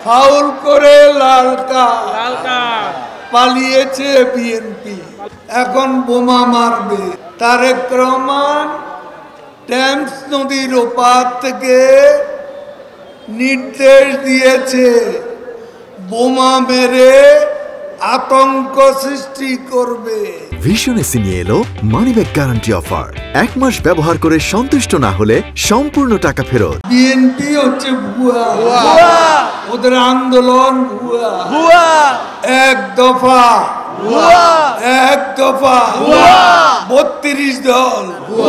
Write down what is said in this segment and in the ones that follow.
Foul করে লাল card পালিয়েছে BNP, এখন বোমা মারবে। তারেক রহমান টেমস নদীর ওপার থেকে নির্দেশ দিয়েছে বোমা মেরে আতঙ্ক সৃষ্টি করবে। ভিশন এসি নিয়ে এলো মানিব্যাগ গ্যারান্টি অফার। 1 মাস ব্যবহার করে সন্তুষ্ট না হলে সম্পূর্ণ টাকা ফেরত। বিএনপি হচ্ছে ভুয়া, ওদের আন্দোলন ভুয়া, এক দফা 32 দল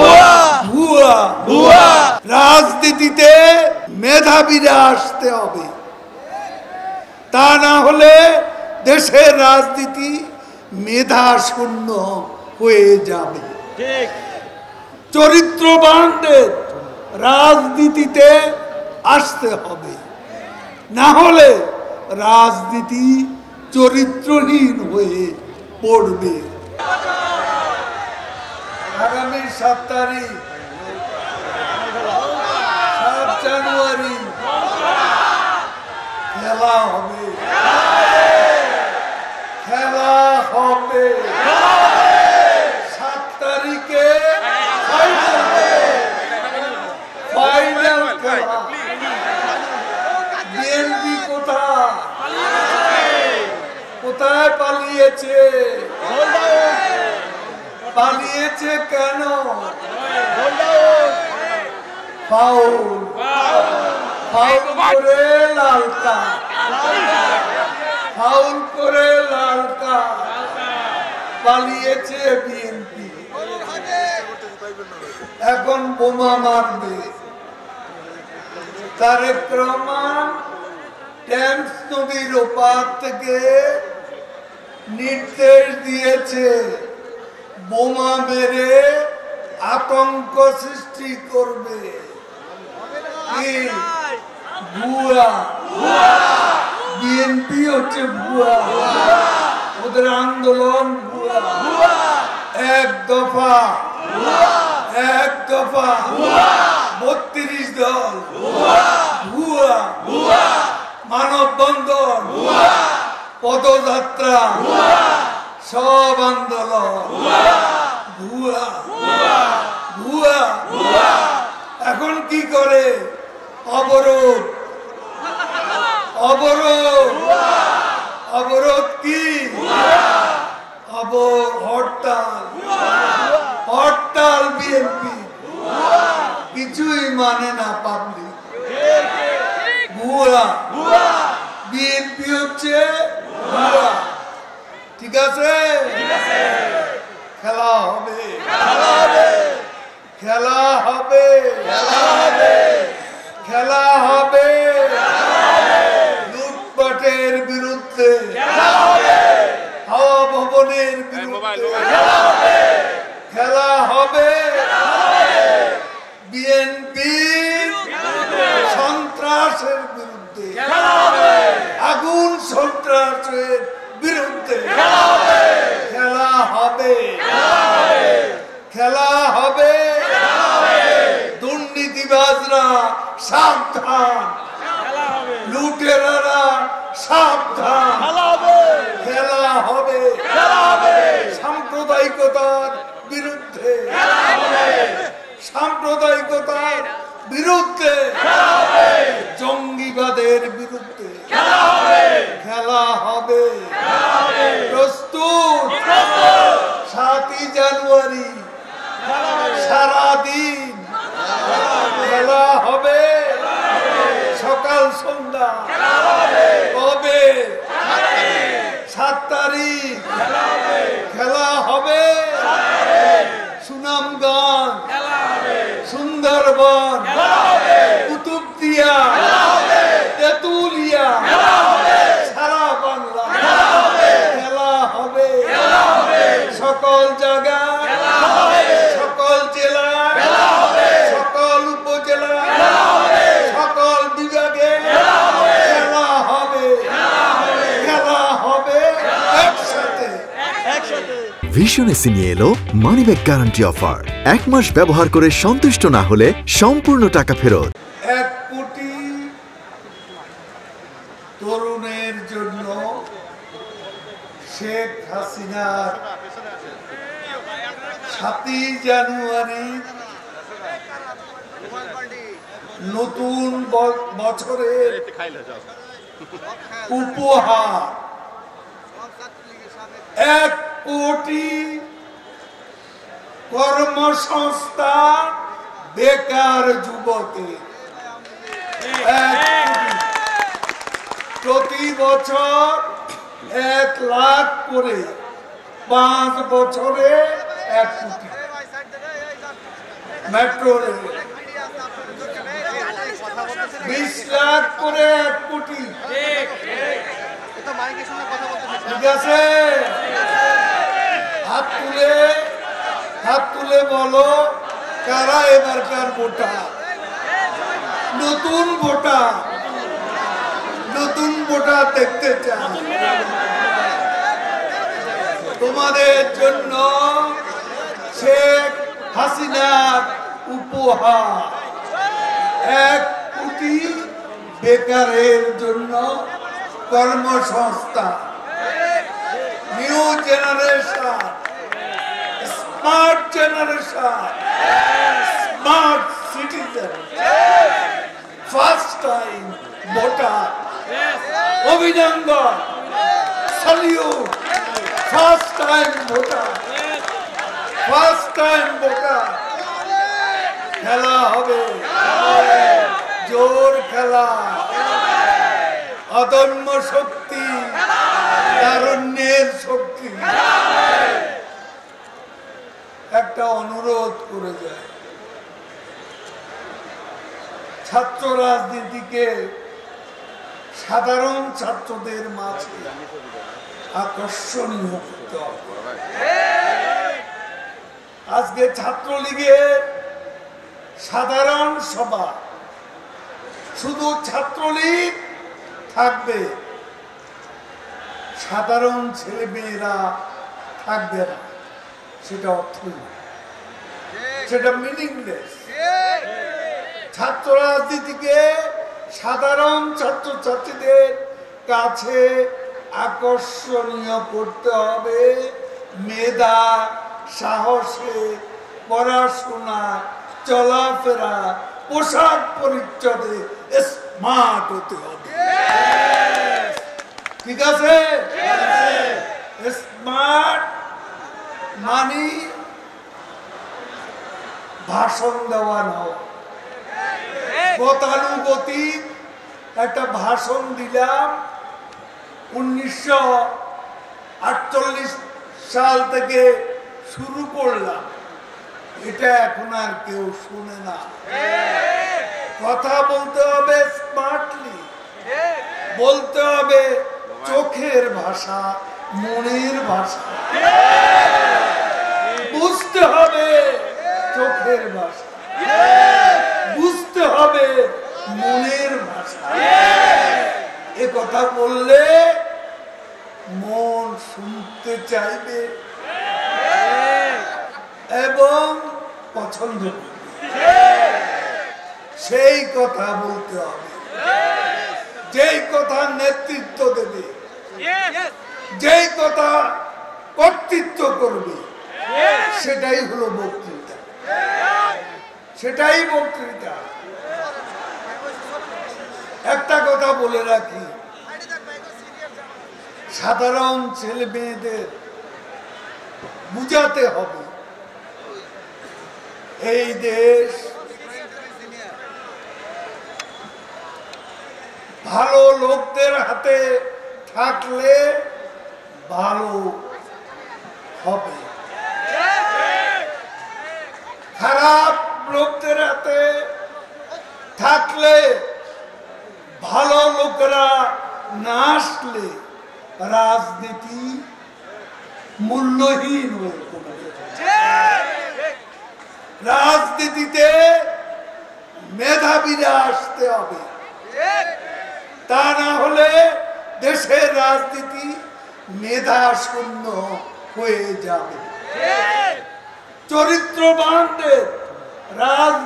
ভুয়া। রাজনীতিতে মেধাবীরা আসতে হবে, তা না হলে দেশের রাজনীতি মেধা শূন্য হয়ে যাবে। চরিত্রবানদের রাজনীতিতে আসতে হবে, না হলে রাজনীতি চরিত্রহীন হয়ে পড়বে। আগামী 7 তারিখ 7 জানুয়ারি খেলা হবে, খেলা হবে 7 তারিখে ফাইনাল খেলা। বিএনপি কোথায় পালিয়েছে? পালিয়েছে কেন? ফাউল করে লাল কার্ড, ফাউল করে লাল কার্ড পালিয়েছে বিএনপি, এখন বোমা মারবে। তারেক রহমান টেমস নদীর ওপার থেকে নির্দেশ দিয়েছে বোমা মেরে আতঙ্ক সৃষ্টি করবে। ভুয়া, বিএনপি হচ্ছে ভুয়া, ওদের আন্দোলন ভুয়া, এক দফা 32 দল ভুয়া, মানববন্ধন পদযাত্রা সব আন্দোলন ভুয়া। এখন কি করে? অবরোধ কি? হরতাল বিএনপি কিছুই মানে না, পাবলিক ভুয়া, বিএনপি হচ্ছে ভুয়া। ঠিক আছে, খেলা হবে, লুটপাটের বিরুদ্ধে, হাওয়া ভবনের বিরুদ্ধে খেলা হবে, বিএনপি সন্ত্রাসের বিরুদ্ধে, আগুন সন্ত্রাসের বিরুদ্ধে খেলা হবে। দুর্নীতিবাজরা সাবধান, লুটেরারা সাবধান, খেলা হবে। সাম্প্রদায়িকতার বিরুদ্ধে, জঙ্গিবাদের বিরুদ্ধে খেলা হবে। প্রস্তুত? 7 জানুয়ারি সারাদিন খেলা হবে, সকাল সন্ধ্যা। কবে? 7 তারিখ খেলা হবে। সুনামগঞ্জ, সুন্দরবন, কুতুবদিয়া, তেতুলিয়া, সারা বাংলা খেলা হবে। সকল জায়গায়, সকল জেলা, সকল উপজেলা, সকল বিভাগে খেলা হবে একসাথে। ভিশন এসি নিয়ে এলো মানিব্যাগ গ্যারান্টি অফার। 1 মাস ব্যবহার করে সন্তুষ্ট না হলে সম্পূর্ণ টাকা ফেরত। 1 কোটি তরুণের জন্য শেখ হাসিনার 7ই জানুয়ারি নতুন বছরের উপহার 1 কোটি কর্মসংস্থান বেকার যুবকের 1 কোটি প্রতি বছর 1 লাখ করে 5 বছরে 1 কোটি মেট্রো রেল 20 লাখ করে 1 কোটি ঠিক আছে হাত তুলে বলো কারা এবারকার ভোটার নতুন ভোটার দেখতে চাই তোমাদের জন্য শেখ হাসিনার উপহার 1 কোটি বেকারের জন্য কর্মসংস্থান new generation smart generation smart citizen first time voter অভিনন্দন স্যালিউট ফার্স্ট টাইম ভোটার খেলা হবে জোর খেলা অদম্য শক্তি তারুণ্যের শক্তি একটা অনুরোধ করে যায় ছাত্র রাজনীতিকে সাধারণ ছাত্রদের মাঝে আকর্ষণীয় করতে হবে আজকে ছাত্রলীগের সাধারণ সভা শুধু ছাত্রলীগ থাকবে সাধারণ ছেলে মেয়েরা থাকবে না সেটা অর্থহীন সেটা মিনিংলেস ছাত্র রাজনীতিকে সাধারণ ছাত্রছাত্রীদের কাছে আকর্ষণীয় করতে হবে মেধা সাহসে পড়াশোনা চলাফেরা পোশাক পরিচ্ছদে স্মার্ট হতে হবে ঠিক আছে স্মার্ট মানি ভাষণ দেওয়া নয় গতানুগতিক একটা ভাষণ দিলাম 1948 সাল থেকে শুরু করলাম এটা এখন আর কেউ শুনে না কথা বলতে হবে স্মার্টলি বলতে হবে চোখের ভাষা মনের ভাষা বুঝতে হবে চোখের ভাষা বুঝতে হবে মনের ভাষা এ কথা বললে মন শুনতে চাইবে এবং পছন্দ করবে সেই কথা বলতে হবে যেই কথা নেতৃত্ব দেবে যেই কথা কর্তৃত্ব করবে সেটাই হলো বক্তৃতা সেটাই বক্তৃতা একটা কথা বলে রাখি সাধারণ ছেলে মেয়েদের বুঝাতে হবে এই দেশ ভালো লোকদের হাতে থাকলে ভালো হবে খারাপ লোকদের হাতে থাকলে ভালো লোকেরা না আসলে রাজনীতি মূল্যহীন হয়ে পড়বে রাজনীতিতে মেধাবীরা আসতে হবে তা না হলে দেশের রাজনীতি মেধা শূন্য হয়ে যাবে চরিত্রবানদের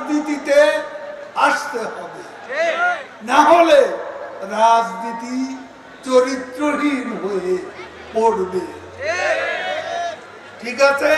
রাজনীতিতে আসতে হবে না হলে রাজনীতি চরিত্রহীন হয়ে পড়বে। ঠিক আছে?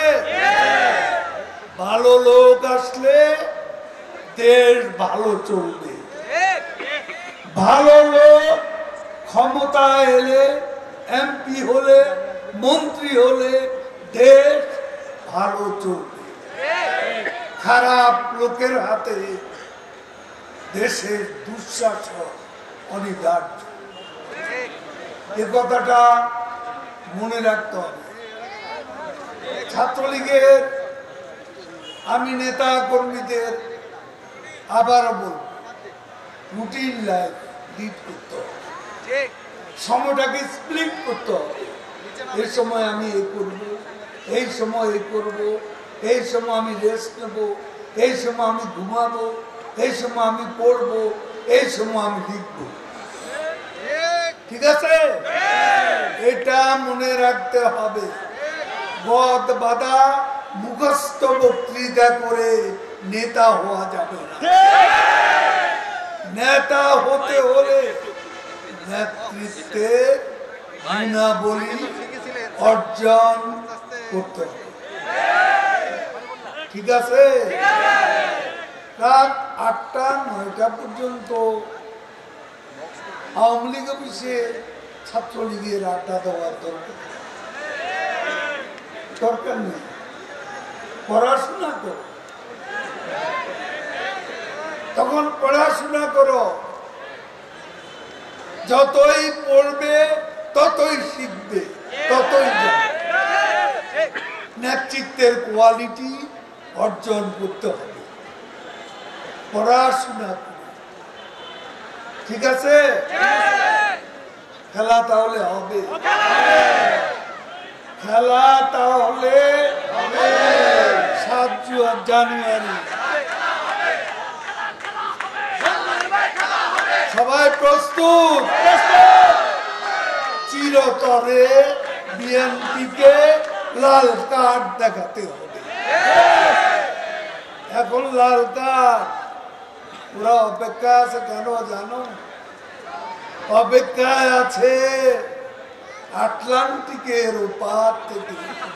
ভালো লোক আসলে দেশ ভালো চলবে। ভালো লোক ক্ষমতায় এলে, এমপি হলে, মন্ত্রী হলে দেশ ভালো চলবে। খারাপ লোকের হাতে দেশের দুঃশাসন অনিবার্য। এ কথাটা মনে রাখতে হবে। ছাত্রলীগের আমি নেতা কর্মীদের আবারও বলব, রুটিন লাইফ লিড করতে হবে, সময়টাকে স্প্লিট করতে হবে। এই সময় আমি এই করব, এই সময় এই করব, এই সময় আমি রেস্ট নেব, এই সময় আমি ঘুমাবো, এই সময় আমি পড়বো, এই সময় আমি লিখবো। ঠিক আছে? এটা মনে রাখতে হবে। গদ বাঁধা মুখস্থ বক্তৃতা করে নেতা হওয়া যাবে না। নেতা হতে হলে নেতৃত্বের গুণাবলী অর্জন করতে হবে। ঠিক আছে? রাত 8টা-9টা পর্যন্ত আওয়ামী লীগ অফিসে ছাত্রলীগের আড্ডা দেওয়ার দরকার নেই। পড়াশোনা করো, তখন পড়াশোনা করো। যতই পড়বে ততই শিখবে, ততই জানবে। নেতৃত্বের কোয়ালিটি অর্জন করতে হবে পড়াশোনা করে। ঠিক আছে? খেলা তাহলে হবে, খেলা তাহলে 7 জানুয়ারি। সবাই প্রস্তুত? চিরতরে বিএনপিকে লাল কার্ড দেখাতে হবে। এখন লাল কার্ড ওরা অপেক্ষা আছে কেন জানো? অপেক্ষায় আছে আটলান্টিকের ওপার থেকে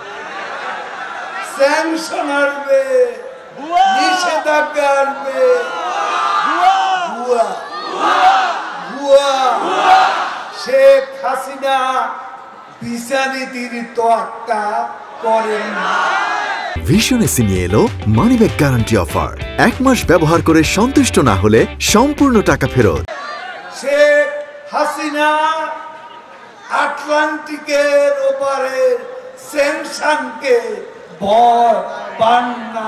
স্যাংশন আসবে, নিষেধাজ্ঞা আসবে। ভুয়া ভুয়া। শেখ হাসিনা ভিসা নীতির তোয়াক্কা করেন না। ভিশন এসি নিয়ে এলো মানিব্যাগ গ্যারান্টি অফার। 1 মাস ব্যবহার করে সন্তুষ্ট না হলে সম্পূর্ণ টাকা ফেরত। শেখ হাসিনা আটলান্টিকের ওপারে স্যাংশনকে ভয় পান না।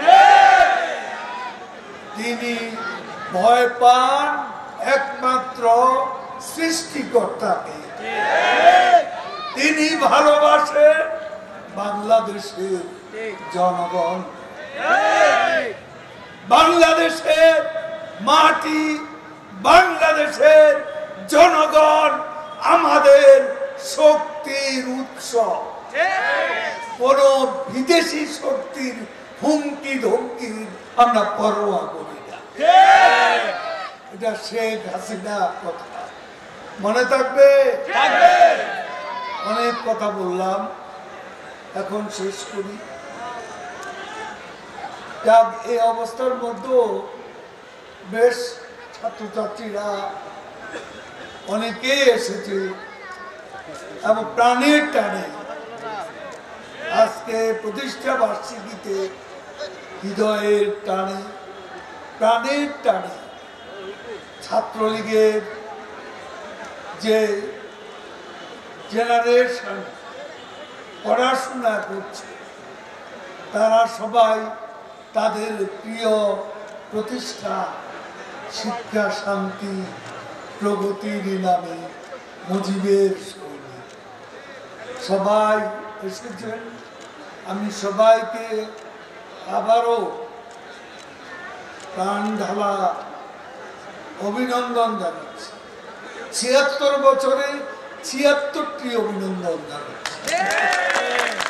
তিনি ভয় পান একমাত্র সৃষ্টিকর্তাকে। তিনি ভালোবাসেন বাংলাদেশের জনগণ, বাংলাদেশের মাটি, বাংলাদেশের জনগণ আমাদের শক্তির উৎস। কোন বিদেশি শক্তির হুমকি ধমকি আমরা পরোয়া করি না। এটা শেখ হাসিনা কথা মনে থাকবে। অনেক কথা বললাম, এখন শেষ করি। এই অবস্থার মধ্যেও বেশ ছাত্রছাত্রীরা অনেকেই এসেছে এবং প্রাণের টানে আজকে প্রতিষ্ঠা বার্ষিকীতে হৃদয়ের টানে, প্রাণের টানে ছাত্রলীগের যে জেনারেশন পড়াশোনা করছে তারা সবাই তাদের প্রিয় প্রতিষ্ঠান শিক্ষা শান্তি প্রগতির নামে মুজিবের সৈনিক সবাই এসেছেন। আমি সবাইকে আবারও প্রাণ ঢালা অভিনন্দন জানাচ্ছি। 76 বছরে 76টি অভিনন্দন জানাচ্ছি।